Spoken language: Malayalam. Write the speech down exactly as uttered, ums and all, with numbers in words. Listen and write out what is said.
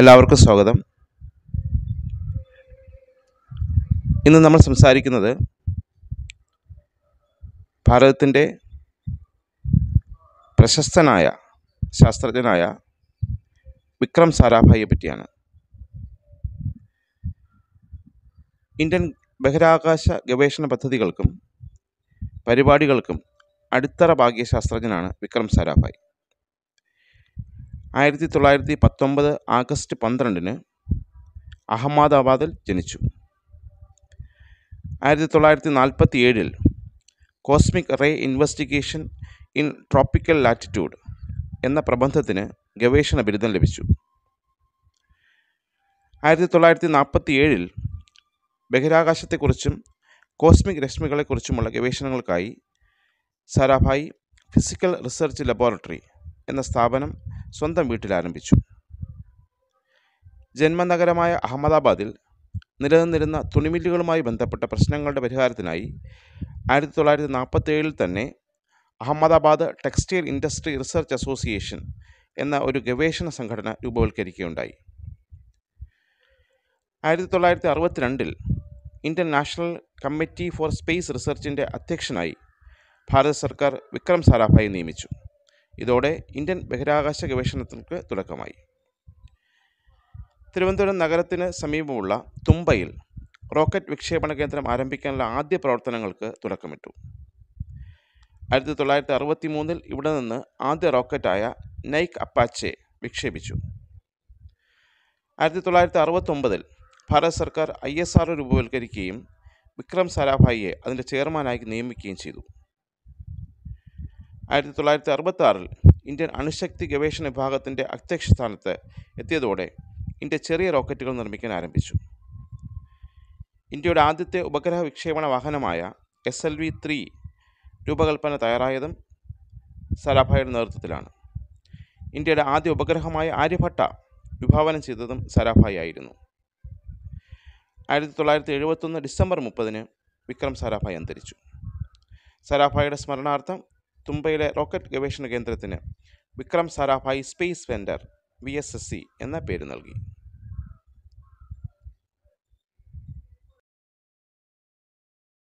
എല്ലാവർക്കും സ്വാഗതം. ഇന്ന് നമ്മൾ സംസാരിക്കുന്നത് ഭാരതത്തിൻ്റെ പ്രശസ്തനായ ശാസ്ത്രജ്ഞനായ വിക്രം സാരാഭായിയെ പറ്റിയാണ്. ഇന്ത്യൻ ബഹിരാകാശ ഗവേഷണ പദ്ധതികൾക്കും പരിപാടികൾക്കും അടിത്തറ പാകിയ ശാസ്ത്രജ്ഞനാണ് വിക്രം സാരാഭായ്. ആയിരത്തി തൊള്ളായിരത്തി പത്തൊമ്പത് ആഗസ്റ്റ് പന്ത്രണ്ടിന് അഹമ്മദാബാദിൽ ജനിച്ചു. ആയിരത്തി തൊള്ളായിരത്തി നാൽപ്പത്തി ഏഴിൽ cosmic ray investigation in tropical latitude എന്ന പ്രബന്ധത്തിന് ഗവേഷണ ബിരുദം ലഭിച്ചു. ആയിരത്തി തൊള്ളായിരത്തി നാൽപ്പത്തി ഏഴിൽ ബഹിരാകാശത്തെക്കുറിച്ചും കോസ്മിക് രശ്മികളെക്കുറിച്ചുമുള്ള ഗവേഷണങ്ങൾക്കായി സാരാഭായ് ഫിസിക്കൽ റിസർച്ച് ലബോറട്ടറി എന്ന സ്ഥാപനം സ്വന്തം വീട്ടിൽ ആരംഭിച്ചു. ജന്മനഗരമായ അഹമ്മദാബാദിൽ നിലനിന്നിരുന്ന തുണിമില്ലുകളുമായി ബന്ധപ്പെട്ട പ്രശ്നങ്ങളുടെ പരിഹാരത്തിനായി ആയിരത്തി തൊള്ളായിരത്തി നാൽപ്പത്തി ഏഴിൽ തന്നെ Ahmedabad textile industry research association എന്ന ഒരു ഗവേഷണ സംഘടന രൂപവൽക്കരിക്കുകയുണ്ടായി. ആയിരത്തി തൊള്ളായിരത്തി അറുപത്തിരണ്ടിൽ Indian national committee for space റിസർച്ചിൻ്റെ അധ്യക്ഷനായി ഭാരത സർക്കാർ വിക്രം സാരാഭായി നിയമിച്ചു. ഇതോടെ ഇന്ത്യൻ ബഹിരാകാശ ഗവേഷണങ്ങൾക്ക് തുടക്കമായി. തിരുവനന്തപുരം നഗരത്തിന് സമീപമുള്ള തുമ്പയിൽ റോക്കറ്റ് വിക്ഷേപണ കേന്ദ്രം ആരംഭിക്കാനുള്ള ആദ്യ പ്രവർത്തനങ്ങൾക്ക് തുടക്കമിട്ടു. ആയിരത്തി തൊള്ളായിരത്തി അറുപത്തി മൂന്നിൽ ഇവിടെ നിന്ന് ആദ്യ റോക്കറ്റായ നൈക് അപ്പാച്ചെ വിക്ഷേപിച്ചു. ആയിരത്തി തൊള്ളായിരത്തി അറുപത്തൊമ്പതിൽ ഭാരത സർക്കാർ ഐ എസ് ആർ ഒ രൂപവൽക്കരിക്കുകയും വിക്രം സാരാഭായിയെ അതിൻ്റെ ചെയർമാനായി നിയമിക്കുകയും ചെയ്തു. ആയിരത്തി തൊള്ളായിരത്തി അറുപത്തി ആറിൽ ഇന്ത്യൻ അണുശക്തി ഗവേഷണ വിഭാഗത്തിൻ്റെ അധ്യക്ഷ സ്ഥാനത്ത് എത്തിയതോടെ ഇന്ത്യ ചെറിയ റോക്കറ്റുകൾ നിർമ്മിക്കാൻ ആരംഭിച്ചു. ഇന്ത്യയുടെ ആദ്യത്തെ ഉപഗ്രഹ വിക്ഷേപണ വാഹനമായ എസ് എൽ വി ത്രീ രൂപകൽപ്പന തയ്യാറായതും സാരാഭായിയുടെ നേതൃത്വത്തിലാണ്. ഇന്ത്യയുടെ ആദ്യ ഉപഗ്രഹമായ ആര്യഭട്ട വിഭാവനം ചെയ്തതും സാരാഭായി ആയിരുന്നു. ആയിരത്തി തൊള്ളായിരത്തി എഴുപത്തൊന്ന് ഡിസംബർ മുപ്പതിന് വിക്രം സാരാഭായി അന്തരിച്ചു. സാരാഭായിയുടെ സ്മരണാർത്ഥം തുമ്പയിലെ റോക്കറ്റ് ഗവേഷണ കേന്ദ്രത്തിന് Vikram Sarabhai space centre V S S C എന്ന പേര് നൽകി.